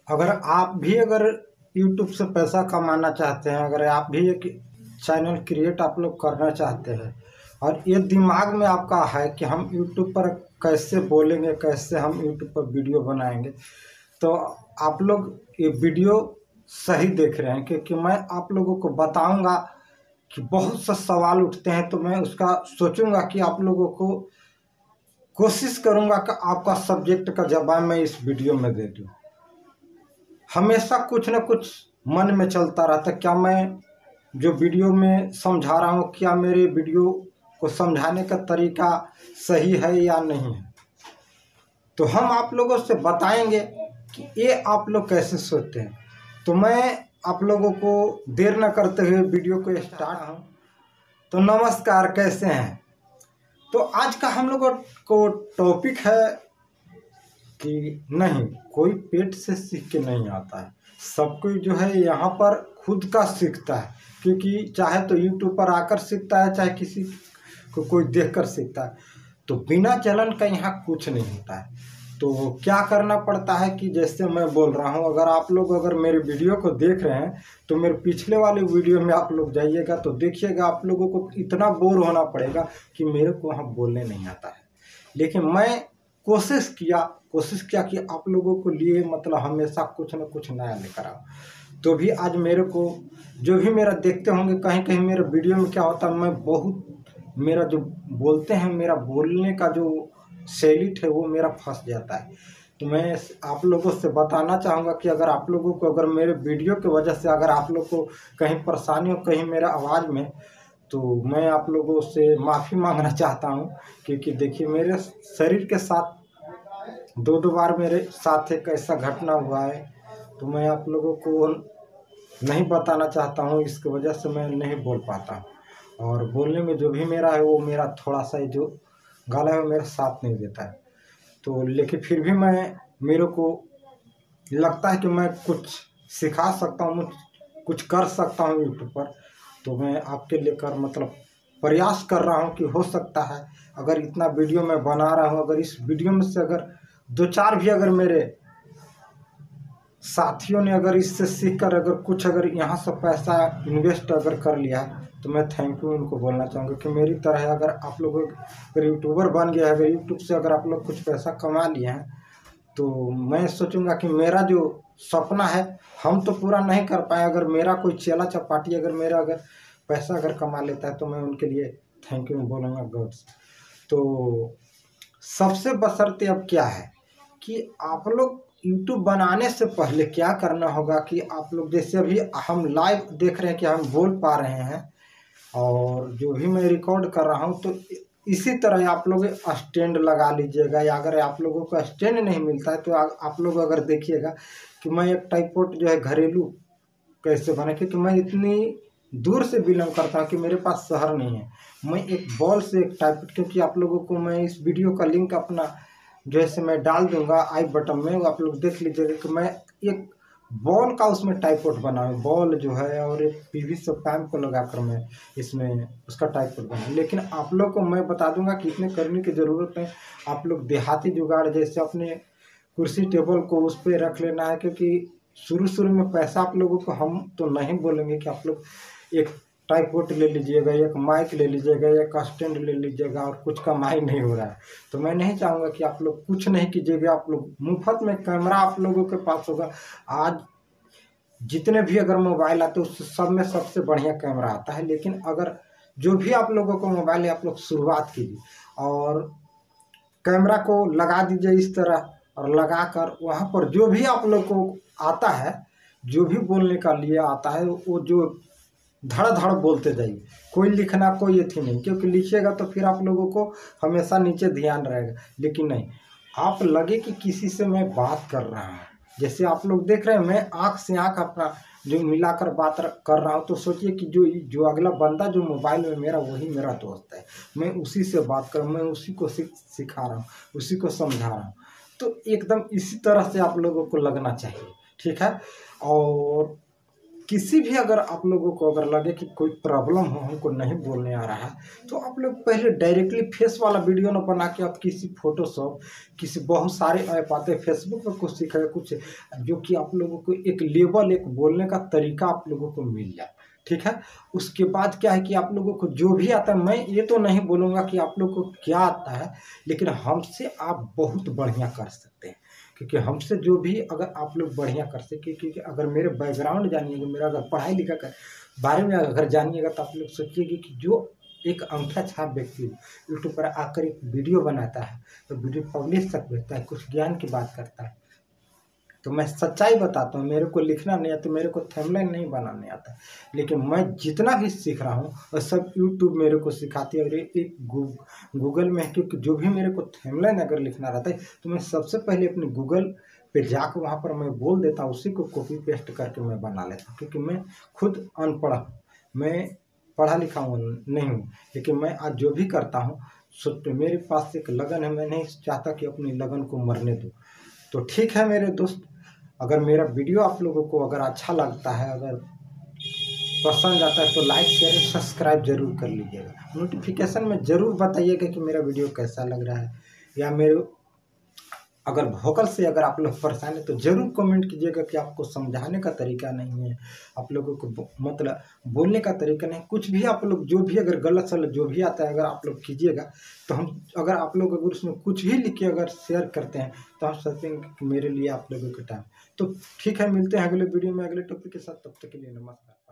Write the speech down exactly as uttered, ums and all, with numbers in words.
अगर आप भी अगर यूट्यूब से पैसा कमाना चाहते हैं, अगर आप भी एक चैनल क्रिएट आप लोग करना चाहते हैं और ये दिमाग में आपका है कि हम यूट्यूब पर कैसे बोलेंगे, कैसे हम यूट्यूब पर वीडियो बनाएंगे, तो आप लोग ये वीडियो सही देख रहे हैं। क्योंकि मैं आप लोगों को बताऊंगा कि बहुत से सवाल उठते हैं, तो मैं उसका सोचूंगा कि आप लोगों को कोशिश करूंगा कि आपका सब्जेक्ट का जवाब मैं इस वीडियो में दे दूं। हमेशा कुछ न कुछ मन में चलता रहता है, क्या मैं जो वीडियो में समझा रहा हूँ, क्या मेरे वीडियो को समझाने का तरीका सही है या नहीं है। तो हम आप लोगों से बताएंगे कि ये आप लोग कैसे सोचते हैं। तो मैं आप लोगों को देर न करते हुए वीडियो को स्टार्ट हूँ। तो नमस्कार, कैसे हैं। तो आज का हम लोगों को टॉपिक है कि नहीं, कोई पेट से सीख के नहीं आता है, सब कोई जो है यहाँ पर खुद का सीखता है। क्योंकि चाहे तो यूट्यूब पर आकर सीखता है, चाहे किसी को कोई देखकर सीखता है। तो बिना चलन का यहाँ कुछ नहीं होता है। तो क्या करना पड़ता है कि जैसे मैं बोल रहा हूँ, अगर आप लोग अगर मेरे वीडियो को देख रहे हैं तो मेरे पिछले वाले वीडियो में आप लोग जाइएगा तो देखिएगा, आप लोगों को इतना बोर होना पड़ेगा कि मेरे को वहाँ बोलने नहीं आता है। लेकिन मैं कोशिश किया कोशिश किया कि आप लोगों को लिए मतलब हमेशा कुछ न कुछ नया लेकर आओ। तो भी आज मेरे को जो भी मेरा देखते होंगे, कहीं कहीं मेरे वीडियो में क्या होता है, मैं बहुत मेरा जो बोलते हैं, मेरा बोलने का जो शैली है वो मेरा फंस जाता है। तो मैं आप लोगों से बताना चाहूँगा कि अगर आप लोगों को अगर मेरे वीडियो की वजह से अगर आप लोग को कहीं परेशानी हो, कहीं मेरा आवाज़ में, तो मैं आप लोगों से माफ़ी मांगना चाहता हूँ। क्योंकि देखिए, मेरे शरीर के साथ दो दो बार मेरे साथ एक ऐसा घटना हुआ है, तो मैं आप लोगों को नहीं बताना चाहता हूँ। इसकी वजह से मैं नहीं बोल पाता, और बोलने में जो भी मेरा है वो मेरा थोड़ा सा जो गला है वो मेरा साथ नहीं देता है। तो लेकिन फिर भी मैं मेरे को लगता है कि मैं कुछ सिखा सकता हूँ, कुछ कर सकता हूँ यूट्यूब पर। तो मैं आपके लेकर मतलब प्रयास कर रहा हूँ कि हो सकता है अगर इतना वीडियो मैं बना रहा हूँ, अगर इस वीडियो में से अगर दो चार भी अगर मेरे साथियों ने अगर इससे सीख कर अगर कुछ अगर यहाँ से पैसा इन्वेस्ट अगर कर लिया, तो मैं थैंक यू उनको बोलना चाहूँगा कि मेरी तरह अगर आप लोग अगर यूट्यूबर बन गया है, अगर यूट्यूब से अगर आप लोग कुछ पैसा कमा लिए हैं, तो मैं सोचूंगा कि मेरा जो सपना है हम तो पूरा नहीं कर पाए, अगर मेरा कोई चेला चपाटी अगर मेरा अगर पैसा अगर कमा लेता है तो मैं उनके लिए थैंक यू बोलूँगा गॉड से। तो सबसे बशर्ते अब क्या है कि आप लोग यूट्यूब बनाने से पहले क्या करना होगा कि आप लोग जैसे अभी हम लाइव देख रहे हैं कि हम बोल पा रहे हैं, और जो भी मैं रिकॉर्ड कर रहा हूं, तो इसी तरह आप लोग स्टैंड लगा लीजिएगा। या अगर आप लोगों को स्टैंड नहीं मिलता है तो आ, आप लोग अगर देखिएगा कि मैं एक ट्राइपॉड जो है घरेलू कैसे बना, क्योंकि मैं इतनी दूर से बिलोंग करता हूँ कि मेरे पास शहर नहीं है। मैं एक बॉल से एक ट्राइपॉड, क्योंकि आप लोगों को मैं इस वीडियो का लिंक अपना जैसे मैं डाल दूंगा आई बटन में, आप लोग देख लीजिएगा कि मैं एक बॉल का उसमें ट्राइपॉड बना है, बॉल जो है, और एक पीवीसी पैम को लगाकर मैं इसमें उसका ट्राइपॉड बना। लेकिन आप लोग को मैं बता दूंगा कि इतने करने की ज़रूरत नहीं। आप लोग देहाती जुगाड़ जैसे अपने कुर्सी टेबल को उस पर रख लेना है, क्योंकि शुरू शुरू में पैसा आप लोगों को हम तो नहीं बोलेंगे कि आप लोग एक ट्राइपॉड ले लीजिएगा, एक माइक ले लीजिएगा, एक स्टैंड ले लीजिएगा और कुछ कमाई नहीं हो रहा है। तो मैं नहीं चाहूँगा कि आप लोग कुछ नहीं कीजिएगा, आप लोग मुफ्त में कैमरा आप लोगों के पास होगा। आज जितने भी अगर मोबाइल आते हैं उस सब में सबसे बढ़िया कैमरा आता है। लेकिन अगर जो भी आप लोगों को मोबाइल है, आप लोग शुरुआत कीजिए और कैमरा को लगा दीजिए इस तरह, और लगाकर वहाँ पर जो भी आप लोग को आता है, जो भी बोलने का लिए आता है, वो जो धड़ धड़ बोलते जाइए। कोई लिखना कोई ये थी नहीं, क्योंकि लिखिएगा तो फिर आप लोगों को हमेशा नीचे ध्यान रहेगा। लेकिन नहीं, आप लगे कि किसी से मैं बात कर रहा हूँ, जैसे आप लोग देख रहे हैं मैं आँख से आँख अपना जो मिलाकर बात कर रहा हूँ, तो सोचिए कि जो जो अगला बंदा जो मोबाइल में मेरा, वही मेरा दोस्त है। मैं उसी से बात कर, मैं उसी को सिखा रहा हूँ, उसी को समझा रहा हूँ। तो एकदम इसी तरह से आप लोगों को लगना चाहिए, ठीक है। और किसी भी अगर आप लोगों को अगर लगे कि कोई प्रॉब्लम हो, हमको नहीं बोलने आ रहा है, तो आप लोग पहले डायरेक्टली फेस वाला वीडियो ना बना के आप किसी फोटोशॉप, किसी बहुत सारे ऐप आते हैं फेसबुक पर कुछ सीखा कुछ, जो कि आप लोगों को एक लेवल, एक बोलने का तरीका आप लोगों को मिल जाए। ठीक है, उसके बाद क्या है कि आप लोगों को जो भी आता है, मैं ये तो नहीं बोलूँगा कि आप लोग को क्या आता है, लेकिन हमसे आप बहुत बढ़िया कर सकते हैं। क्योंकि हमसे जो भी अगर आप लोग बढ़िया कर सके, क्योंकि अगर मेरे बैकग्राउंड जानिएगा, मेरा अगर पढ़ाई लिखा कर बारे में अगर जानिएगा, तो आप लोग सोचिएगा कि जो एक अंगूठा छाप व्यक्ति यूट्यूब पर आकर एक वीडियो बनाता है, तो वीडियो पब्लिश तक भेजता है, कुछ ज्ञान की बात करता है, तो मैं सच्चाई बताता हूँ, मेरे को लिखना नहीं आता, मेरे को थंबनेल नहीं बनाने आता, लेकिन मैं जितना भी सीख रहा हूँ वह सब यूट्यूब मेरे को सिखाती है। और एक गूगल में, क्योंकि जो भी मेरे को थंबनेल अगर लिखना रहता है, तो मैं सबसे पहले अपने गूगल पे जाकर वहाँ पर मैं बोल देता हूँ, उसी को कॉपी पेस्ट करके मैं बना लेता हूँ। क्योंकि मैं खुद अनपढ़ हूँ, मैं पढ़ा लिखा हूँ नहीं हूँ, लेकिन मैं आज जो भी करता हूँ, सोच मेरे पास एक लगन है, मैं नहीं चाहता कि अपनी लगन को मरने दूँ। तो ठीक है मेरे दोस्त, अगर मेरा वीडियो आप लोगों को अगर अच्छा लगता है, अगर पसंद आता है, तो लाइक शेयर सब्सक्राइब जरूर कर लीजिएगा। नोटिफिकेशन में ज़रूर बताइएगा कि मेरा वीडियो कैसा लग रहा है, या मेरे अगर वोकल से अगर आप लोग परेशान है तो ज़रूर कमेंट कीजिएगा कि आपको समझाने का तरीका नहीं है, आप लोगों को मतलब बोलने का तरीका नहीं, कुछ भी आप लोग जो भी अगर गलत सलत जो भी आता है अगर आप लोग कीजिएगा, तो हम अगर आप लोग अगर उसमें कुछ भी लिख के अगर शेयर करते हैं, तो हम सोचेंगे कि मेरे लिए आप लोगों का टाइम। तो ठीक है, मिलते हैं अगले वीडियो में अगले टॉपिक के साथ, तब तक के लिए नमस्कार।